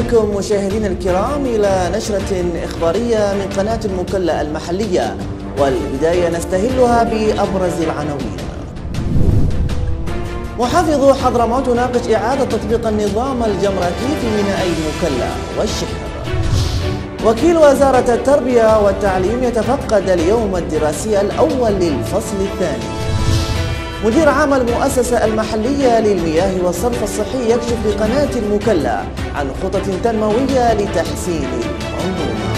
بكم مشاهدينا الكرام إلى نشرة إخبارية من قناة المكلا المحلية، والبداية نستهلها بأبرز العناوين. محافظ حضرموت يناقش إعادة تطبيق النظام الجمركي في ميناء المكلا والشحر. وكيل وزارة التربية والتعليم يتفقد اليوم الدراسي الأول للفصل الثاني. مدير عام المؤسسة المحلية للمياه والصرف الصحي يكشف لقناة المكلا عن خطط تنموية لتحسين المنظومة.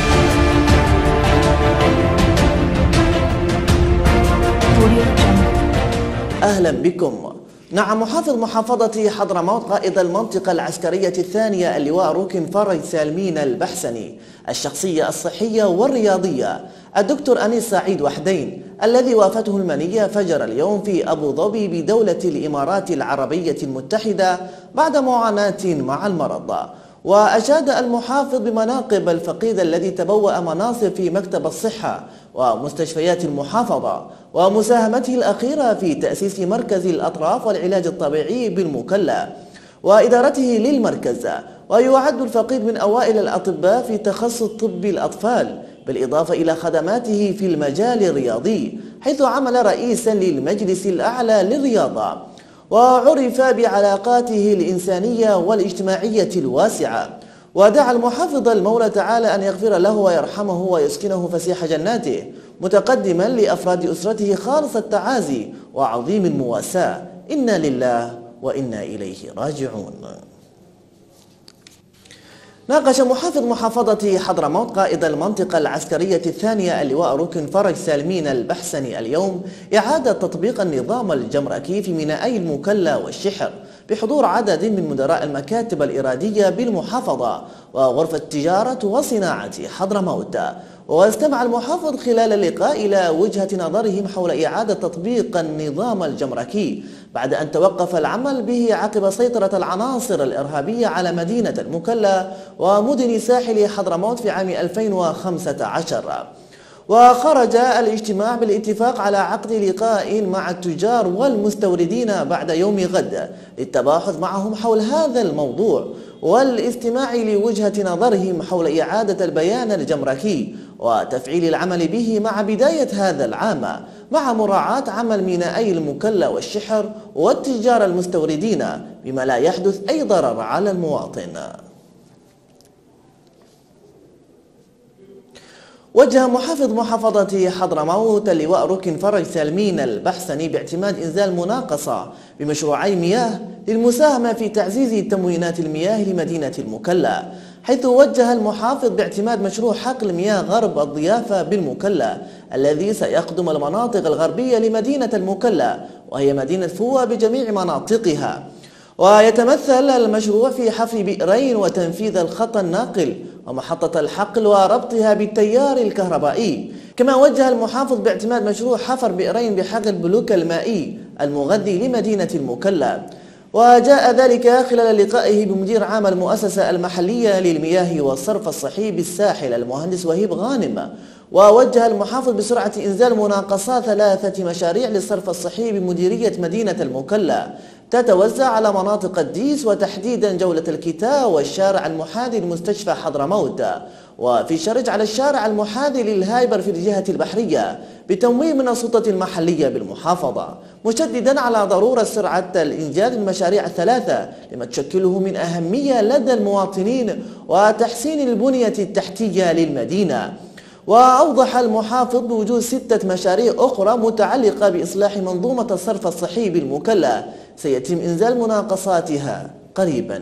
أهلا بكم. نعم، محافظ محافظة حضرموت قائد المنطقة العسكرية الثانية اللواء ركن فرج سالمين البحسني الشخصية الصحية والرياضية الدكتور أنيس سعيد وحدين الذي وافته المنية فجر اليوم في أبو ظبي بدولة الإمارات العربية المتحدة بعد معاناة مع المرض. وأشاد المحافظ بمناقب الفقيد الذي تبوأ مناصب في مكتب الصحة ومستشفيات المحافظة ومساهمته الأخيرة في تأسيس مركز الأطراف والعلاج الطبيعي بالمكلا وإدارته للمركز. ويعد الفقيد من أوائل الأطباء في تخصص طب الأطفال، بالإضافة إلى خدماته في المجال الرياضي، حيث عمل رئيسا للمجلس الأعلى للرياضة، وعرف بعلاقاته الإنسانية والاجتماعية الواسعة. ودعا المحافظ المولى تعالى أن يغفر له ويرحمه ويسكنه فسيح جناته، متقدما لأفراد أسرته خالص التعازي وعظيم المواساة. إنا لله وإنا إليه راجعون. ناقش محافظ محافظة حضرموت قائد المنطقة العسكرية الثانية اللواء ركن فرج سالمين البحسني اليوم إعادة تطبيق النظام الجمركي في مينائي المكلا والشحر بحضور عدد من مدراء المكاتب الإرادية بالمحافظة وغرفة التجارة وصناعة حضرموت. واستمع المحافظ خلال اللقاء إلى وجهة نظرهم حول إعادة تطبيق النظام الجمركي بعد أن توقف العمل به عقب سيطرة العناصر الإرهابية على مدينة المكلا ومدن ساحل حضرموت في عام 2015. وخرج الاجتماع بالاتفاق على عقد لقاء مع التجار والمستوردين بعد يوم غد للتباحث معهم حول هذا الموضوع والاستماع لوجهة نظرهم حول إعادة البيان الجمركي وتفعيل العمل به مع بداية هذا العام، مع مراعاة عمل مينائي المكلا والشحر والتجار المستوردين بما لا يحدث أي ضرر على المواطن. وجه محافظ محافظة حضرموت اللواء ركن فرج سالمين البحسني باعتماد إنزال مناقصة بمشروعي مياه للمساهمة في تعزيز تموينات المياه لمدينة المكلا، حيث وجه المحافظ باعتماد مشروع حقل مياه غرب الضيافة بالمكلا الذي سيخدم المناطق الغربية لمدينة المكلا وهي مدينة فوة بجميع مناطقها. ويتمثل المشروع في حفر بئرين وتنفيذ الخط الناقل ومحطة الحقل وربطها بالتيار الكهربائي. كما وجه المحافظ باعتماد مشروع حفر بئرين بحقل البلوك المائي المغذي لمدينة المكلا. وجاء ذلك خلال لقائه بمدير عام المؤسسة المحلية للمياه والصرف الصحي بالساحل المهندس وهيب غانم. ووجه المحافظ بسرعة إنزال مناقصات 3 مشاريع للصرف الصحي بمديرية مدينة المكلا تتوزع على مناطق الديس، وتحديدا جولة الكتاء والشارع المحاذي لمستشفى حضرموت، وفي شرج على الشارع المحاذي للهايبر في الجهة البحرية بتمويل من السلطة المحلية بالمحافظة، مشددا على ضرورة سرعة الإنجاز المشاريع 3 لما تشكله من أهمية لدى المواطنين وتحسين البنية التحتية للمدينة. وأوضح المحافظ بوجود 6 مشاريع أخرى متعلقة بإصلاح منظومة الصرف الصحي بالمكلا سيتم إنزال مناقصاتها قريبا.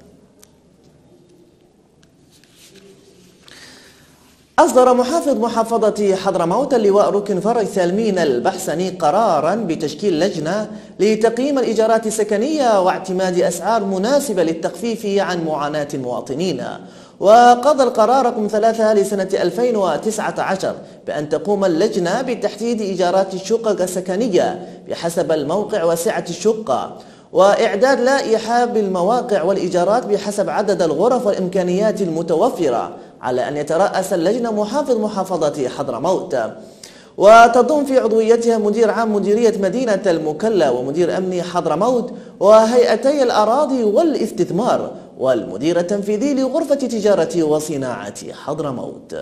أصدر محافظ محافظة حضرموت اللواء ركن فرج سالمين البحسني قرارا بتشكيل لجنة لتقييم الإيجارات السكنية واعتماد أسعار مناسبة للتخفيف عن معاناة المواطنين. وقضى القرار رقم 3 لسنة 2019 بأن تقوم اللجنة بتحديد إيجارات الشقق السكنية بحسب الموقع وسعة الشقة، وإعداد لائحة بالمواقع والإيجارات بحسب عدد الغرف والإمكانيات المتوفرة، على أن يترأس اللجنة محافظ محافظة حضرموت. وتضم في عضويتها مدير عام مديرية مدينة المكلا ومدير أمن حضرموت وهيئتي الأراضي والاستثمار والمدير التنفيذي لغرفة تجارة وصناعة حضرموت.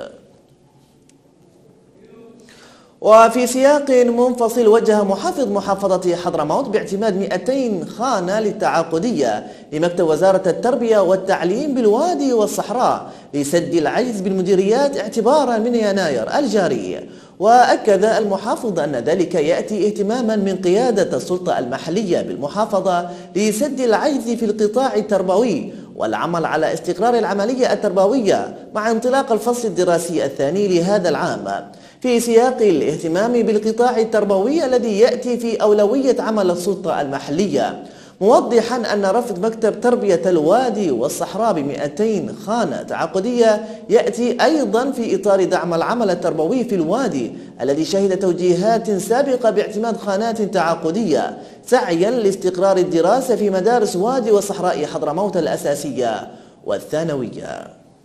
وفي سياق منفصل، وجه محافظ محافظة حضرموت باعتماد 200 خانة للتعاقدية لمكتب وزارة التربية والتعليم بالوادي والصحراء لسد العجز بالمديريات اعتبارا من يناير الجاري. وأكد المحافظ أن ذلك يأتي اهتماما من قيادة السلطة المحلية بالمحافظة لسد العجز في القطاع التربوي والعمل على استقرار العملية التربوية مع انطلاق الفصل الدراسي الثاني لهذا العام في سياق الاهتمام بالقطاع التربوي الذي يأتي في أولوية عمل السلطة المحلية، موضحا أن رفض مكتب تربية الوادي والصحراء ب200 خانة تعاقدية يأتي أيضا في إطار دعم العمل التربوي في الوادي الذي شهد توجيهات سابقة باعتماد خانات تعاقدية سعيا لاستقرار الدراسة في مدارس وادي وصحراء حضرموت الأساسية والثانوية.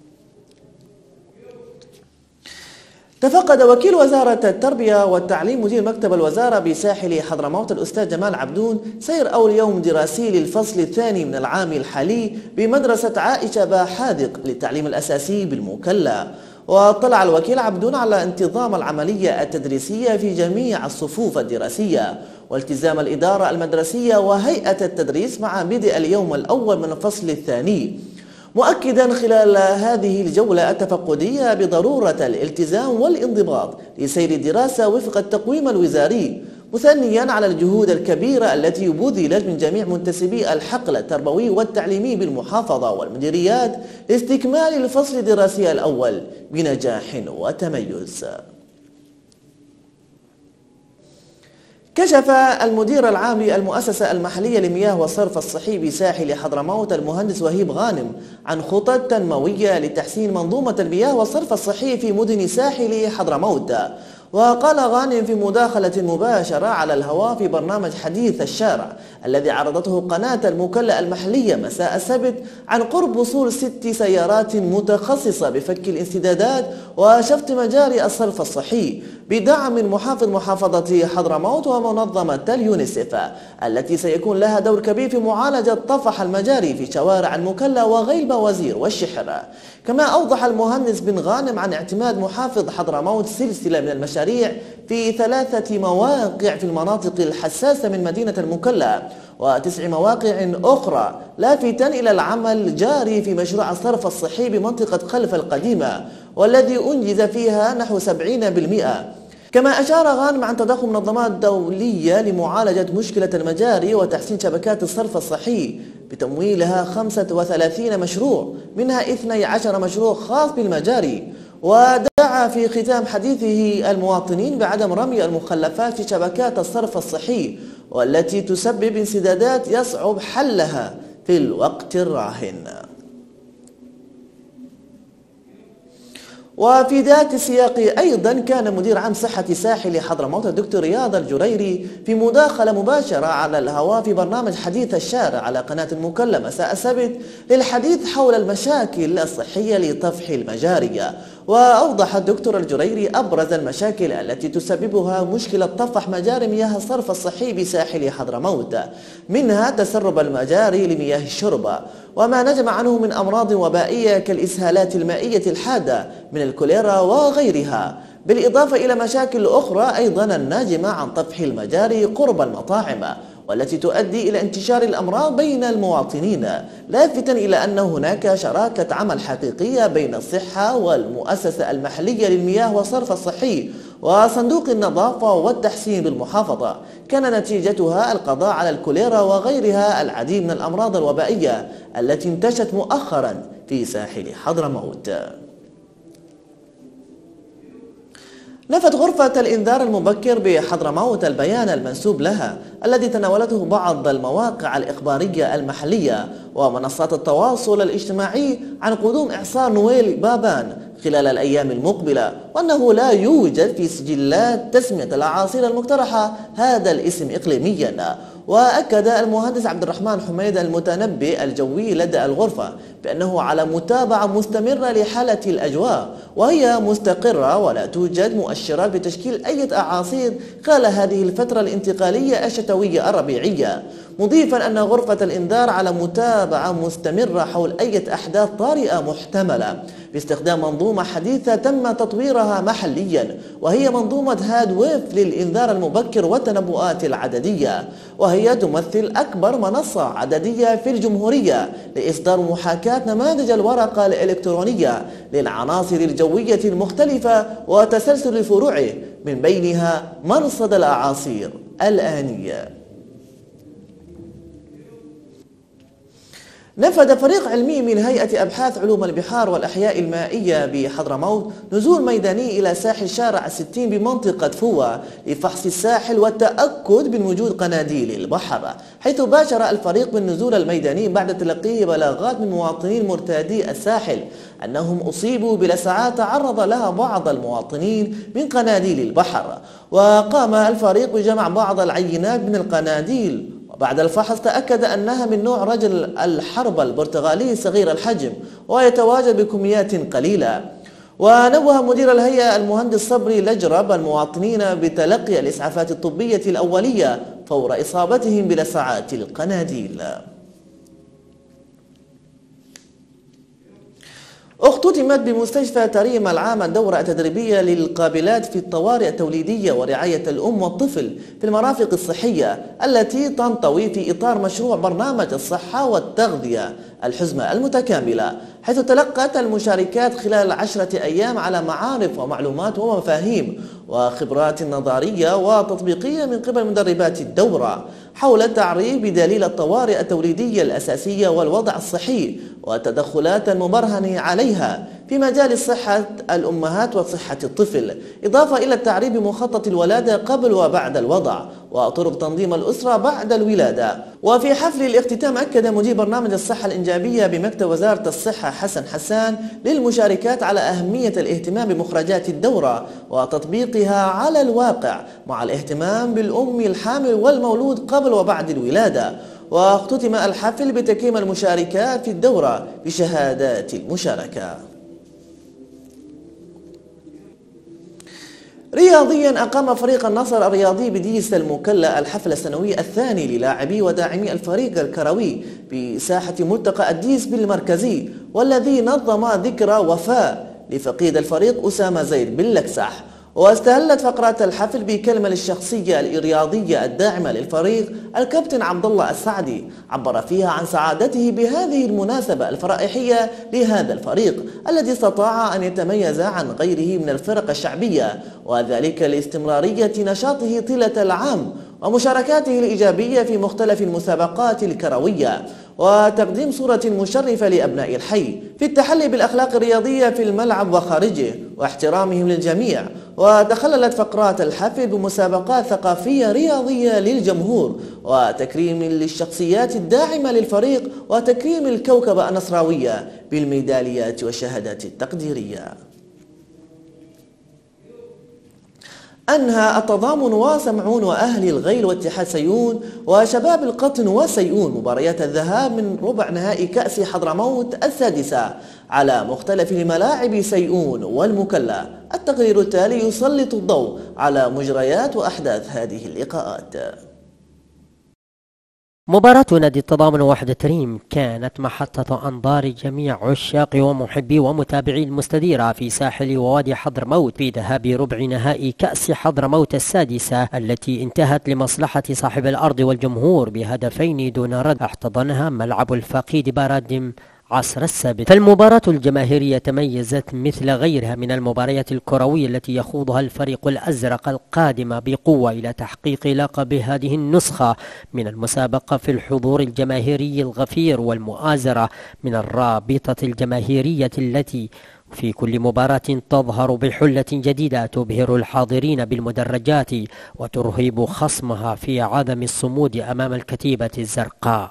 تفقد وكيل وزارة التربية والتعليم مدير مكتب الوزارة بساحل حضرموت الأستاذ جمال عبدون سير أول يوم دراسي للفصل الثاني من العام الحالي بمدرسة عائشة باحادق للتعليم الأساسي بالمكلا. واطلع الوكيل عبدون على انتظام العملية التدريسية في جميع الصفوف الدراسية والتزام الإدارة المدرسية وهيئة التدريس مع بدء اليوم الأول من الفصل الثاني، مؤكدا خلال هذه الجولة التفقدية بضرورة الالتزام والانضباط لسير الدراسة وفق التقويم الوزاري، مثنيا على الجهود الكبيرة التي بذلت من جميع منتسبي الحقل التربوي والتعليمي بالمحافظة والمديريات لاستكمال الفصل الدراسي الأول بنجاح وتميز. كشف المدير العام للمؤسسة المحلية للمياه والصرف الصحي بساحل حضرموت المهندس وهيب غانم عن خطط تنموية لتحسين منظومة المياه والصرف الصحي في مدن ساحل حضرموت. وقال غانم في مداخلة مباشرة على الهواء في برنامج حديث الشارع الذي عرضته قناة المكلا المحلية مساء السبت عن قرب وصول 6 سيارات متخصصة بفك الانسدادات وشفط مجاري الصرف الصحي بدعم من محافظ محافظة حضرموت ومنظمة اليونيسف التي سيكون لها دور كبير في معالجة طفح المجاري في شوارع المكلا وغيلبة وزير والشحر. كما أوضح المهندس بن غانم عن اعتماد محافظ حضرموت سلسلة من المشاريع في 3 مواقع في المناطق الحساسة من مدينة المكلا و9 مواقع أخرى، لافتا إلى العمل الجاري في مشروع الصرف الصحي بمنطقة خلف القديمة والذي أنجز فيها نحو 70%. كما أشار غانم عن تضخم منظمات دولية لمعالجة مشكلة المجاري وتحسين شبكات الصرف الصحي بتمويلها 35 مشروع، منها 12 مشروع خاص بالمجاري. ودعا في ختام حديثه المواطنين بعدم رمي المخلفات في شبكات الصرف الصحي والتي تسبب انسدادات يصعب حلها في الوقت الراهن. وفي ذات السياق أيضا كان مدير عام صحة ساحل حضرموت الدكتور رياض الجريري في مداخلة مباشرة على الهواء في برنامج حديث الشارع على قناة المكلا مساء السبت للحديث حول المشاكل الصحية لطفح المجاري. وأوضح الدكتور الجريري أبرز المشاكل التي تسببها مشكلة طفح مجاري مياه الصرف الصحي بساحل حضرموت، منها تسرب المجاري لمياه الشرب وما نجم عنه من أمراض وبائية كالإسهالات المائية الحادة من الكوليرا وغيرها، بالإضافة إلى مشاكل أخرى أيضا الناجمة عن طفح المجاري قرب المطاعم والتي تؤدي إلى انتشار الأمراض بين المواطنين، لافتا إلى أن هناك شراكة عمل حقيقية بين الصحة والمؤسسة المحلية للمياه والصرف الصحي وصندوق النظافة والتحسين بالمحافظة كان نتيجتها القضاء على الكوليرا وغيرها العديد من الأمراض الوبائية التي انتشت مؤخرا في ساحل حضرموت. نفت غرفة الإنذار المبكر بحضرموت البيان المنسوب لها الذي تناولته بعض المواقع الإخبارية المحلية ومنصات التواصل الاجتماعي عن قدوم إعصار نويل بابان خلال الأيام المقبلة، وأنه لا يوجد في سجلات تسمية الأعاصير المقترحة هذا الاسم إقليميا. وأكد المهندس عبد الرحمن حميد المتنبئ الجوي لدى الغرفة بأنه على متابعة مستمرة لحالة الأجواء وهي مستقرة ولا توجد مؤشرات بتشكيل أي أعاصير خلال هذه الفترة الانتقالية الشتوية الربيعية، مضيفا أن غرفة الإنذار على متابعة مستمرة حول أي أحداث طارئة محتملة باستخدام منظومة حديثة تم تطويرها محليا، وهي منظومة هاد ويف للإنذار المبكر والتنبؤات العددية، وهي تمثل أكبر منصة عددية في الجمهورية لإصدار محاكاة نماذج الورقة الإلكترونية للعناصر الجوية المختلفة وتسلسل فروعه، من بينها مرصد الأعاصير الآنية. نفذ فريق علمي من هيئة أبحاث علوم البحار والأحياء المائية بحضرموت نزول ميداني إلى ساحل شارع 60 بمنطقة فوة لفحص الساحل والتأكد من وجود قناديل البحر، حيث باشر الفريق بالنزول الميداني بعد تلقيه بلاغات من مواطنين مرتادي الساحل أنهم أصيبوا بلسعات تعرض لها بعض المواطنين من قناديل البحر، وقام الفريق بجمع بعض العينات من القناديل، وبعد الفحص تأكد أنها من نوع رجل الحرب البرتغالي صغير الحجم ويتواجد بكميات قليلة. ونوه مدير الهيئة المهندس صبري لجرب المواطنين بتلقي الإسعافات الطبية الأولية فور إصابتهم بلسعات القناديل. اختتمت بمستشفى تريم العام الدورة التدريبية للقابلات في الطوارئ التوليدية ورعاية الأم والطفل في المرافق الصحية التي تنطوي في إطار مشروع برنامج الصحة والتغذية الحزمة المتكاملة، حيث تلقت المشاركات خلال 10 أيام على معارف ومعلومات ومفاهيم وخبرات نظرية وتطبيقية من قبل مدربات الدورة حول التعريف بدليل الطوارئ التوليدية الأساسية والوضع الصحي والتدخلات المبرهن عليها في مجال صحة الأمهات وصحة الطفل، إضافة إلى التعريف بمخطط الولادة قبل وبعد الوضع وطرق تنظيم الأسرة بعد الولادة. وفي حفل الاختتام أكد مدير برنامج الصحة الإنجابية بمكتب وزارة الصحة حسن حسان للمشاركات على أهمية الاهتمام بمخرجات الدورة وتطبيقها على الواقع مع الاهتمام بالأم الحامل والمولود قبل وبعد الولادة. واختتم الحفل بتكريم المشاركات في الدورة بشهادات المشاركة. رياضيا أقام فريق النصر الرياضي بديس المكلا الحفل السنوي الثاني للاعبي وداعمي الفريق الكروي بساحة ملتقى الديس بالمركزي، والذي نظم ذكرى وفاة لفقيد الفريق أسامة زيد باللكسح. واستهلت فقرات الحفل بكلمة للشخصية الرياضية الداعمة للفريق الكابتن عبد الله السعدي، عبر فيها عن سعادته بهذه المناسبة الفرائحية لهذا الفريق الذي استطاع أن يتميز عن غيره من الفرق الشعبية، وذلك لاستمرارية نشاطه طيلة العام ومشاركاته الإيجابية في مختلف المسابقات الكروية وتقديم صورة مشرفة لأبناء الحي في التحلي بالأخلاق الرياضية في الملعب وخارجه واحترامهم للجميع. وتخللت فقرات الحفل بمسابقات ثقافية رياضية للجمهور وتكريم للشخصيات الداعمة للفريق وتكريم الكوكبة النصراوية بالميداليات والشهادات التقديرية. أنهى التضامن وسمعون وأهل الغيل واتحاد سيئون وشباب القطن وسيئون مباريات الذهاب من ربع نهائي كأس حضرموت السادسة على مختلف الملاعب سيئون والمكلا. التقرير التالي يسلط الضوء على مجريات وأحداث هذه اللقاءات. مباراة نادي التضامن ووحدة ريم كانت محطة أنظار جميع عشاق ومحبي ومتابعي المستديرة في ساحل ووادي حضرموت في ذهاب ربع نهائي كأس حضرموت السادسة التي انتهت لمصلحة صاحب الأرض والجمهور بهدفين دون رد احتضنها ملعب الفقيد بارادم عصر السبت. فالمباراة الجماهيرية تميزت مثل غيرها من المباريات الكروية التي يخوضها الفريق الأزرق القادم بقوة إلى تحقيق لقب هذه النسخة من المسابقة في الحضور الجماهيري الغفير والمؤازرة من الرابطة الجماهيرية التي في كل مباراة تظهر بحلة جديدة تبهر الحاضرين بالمدرجات وترهب خصمها في عدم الصمود أمام الكتيبة الزرقاء.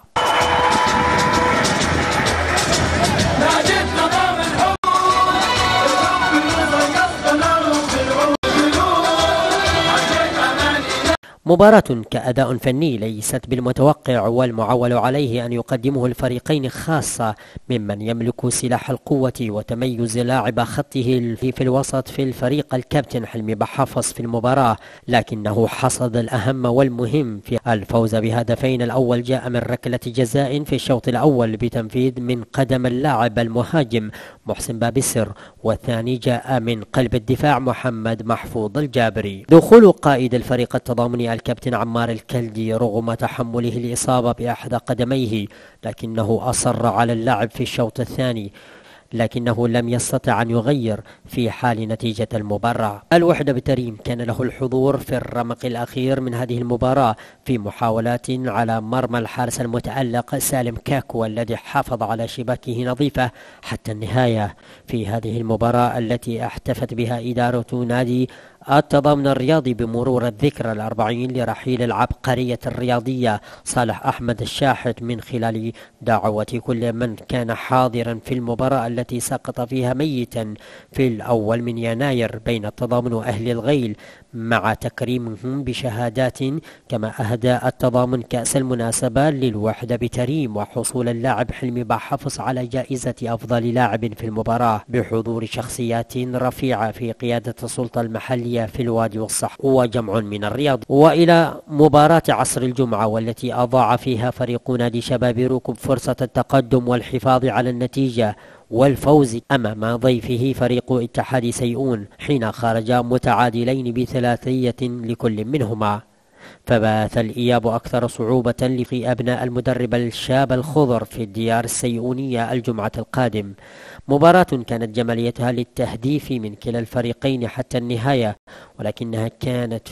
مباراة كأداء فني ليست بالمتوقع والمعول عليه أن يقدمه الفريقين، خاصة ممن يملك سلاح القوة وتميز لاعب خطه في الوسط في الفريق الكابتن حلمي بحافظ في المباراة، لكنه حصد الأهم والمهم في الفوز بهدفين. الأول جاء من ركلة جزاء في الشوط الأول بتنفيذ من قدم اللاعب المهاجم محسن بابسر، والثاني جاء من قلب الدفاع محمد محفوظ الجابري. دخول قائد الفريق التضامني الكابتن عمار الكلدي رغم تحمله الإصابة بأحد قدميه، لكنه أصر على اللعب في الشوط الثاني، لكنه لم يستطع أن يغير في حال نتيجة المباراة. الوحدة بتريم كان له الحضور في الرمق الأخير من هذه المباراة في محاولات على مرمى الحارس المتألق سالم كاكو الذي حافظ على شباكه نظيفة حتى النهاية في هذه المباراة التي احتفت بها إدارة نادي التضامن الرياضي بمرور الذكرى الأربعين لرحيل العبقرية الرياضية صالح أحمد الشاحت، من خلال دعوة كل من كان حاضرا في المباراة التي سقط فيها ميتا في الأول من يناير بين التضامن وأهل الغيل، مع تكريمهم بشهادات. كما أهدى التضامن كأس المناسبة للوحدة بتريم وحصول اللاعب حلمي بحافظ على جائزة أفضل لاعب في المباراة بحضور شخصيات رفيعة في قيادة السلطة المحلية في الوادي والصح وجمع من الرياض. وإلى مباراة عصر الجمعة والتي أضاع فيها فريق نادي شباب روكب فرصة التقدم والحفاظ على النتيجة والفوز أمام ضيفه فريق اتحاد سيئون، حين خرجا متعادلين بثلاثية لكل منهما. فبات الإياب أكثر صعوبة لقي أبناء المدرب الشاب الخضر في الديار السيئونية الجمعة القادم. مباراة كانت جماليتها للتهديف من كلا الفريقين حتى النهاية، ولكن كانت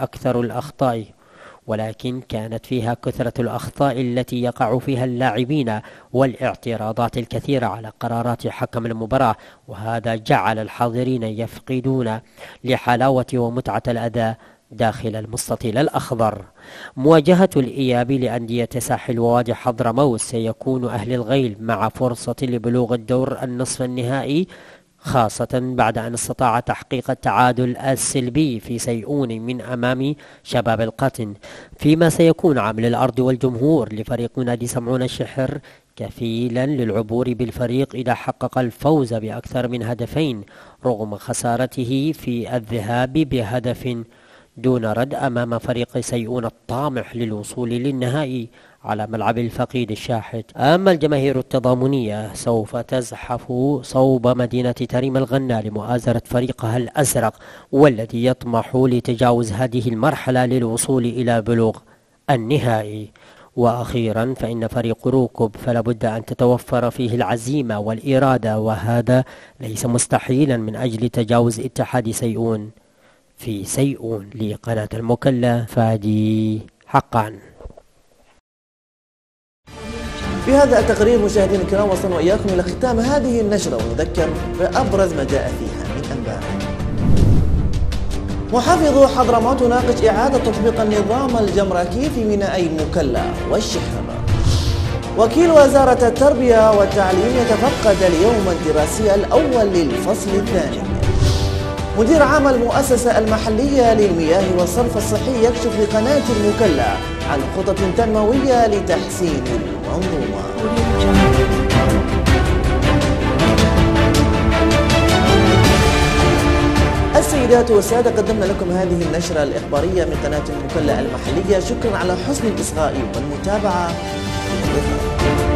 فيها كثرة الأخطاء التي يقع فيها اللاعبين والاعتراضات الكثيرة على قرارات حكم المباراة، وهذا جعل الحاضرين يفقدون لحلاوة ومتعة الأداء داخل المستطيل الأخضر. مواجهة الإياب لأندية ساحل ووادي حضرموت سيكون أهل الغيل مع فرصة لبلوغ الدور النصف النهائي، خاصة بعد أن استطاع تحقيق التعادل السلبي في سيئون من أمام شباب القطن، فيما سيكون عامل الأرض والجمهور لفريق نادي سمعون الشحر كفيلا للعبور بالفريق إذا حقق الفوز بأكثر من هدفين رغم خسارته في الذهاب بهدف دون رد أمام فريق سيئون الطامح للوصول للنهائي على ملعب الفقيد الشاحت. أما الجماهير التضامنية سوف تزحف صوب مدينة تريم الغنى لمؤازرة فريقها الأزرق والذي يطمح لتجاوز هذه المرحلة للوصول إلى بلوغ النهائي. وأخيرا فإن فريق روكب فلا بد أن تتوفر فيه العزيمة والإرادة، وهذا ليس مستحيلا من أجل تجاوز اتحاد سيئون في سيئون. لقناة المكلا فادي حقا. بهذا التقرير مشاهدينا الكرام وصلنا وإياكم إلى ختام هذه النشرة، ونذكر بأبرز ما جاء فيها من أنباء. محافظ حضرموت ناقش إعادة تطبيق النظام الجمركي في مينائي المكلا والشحر. وكيل وزارة التربية والتعليم يتفقد اليوم الدراسي الأول للفصل الثاني. مدير عام المؤسسة المحلية للمياه والصرف الصحي يكشف لقناة المكلا عن خطط تنموية لتحسين المنظومة. السيدات والسادة، قدمنا لكم هذه النشرة الإخبارية من قناة المكلا المحلية. شكرا على حسن الإصغاء والمتابعة.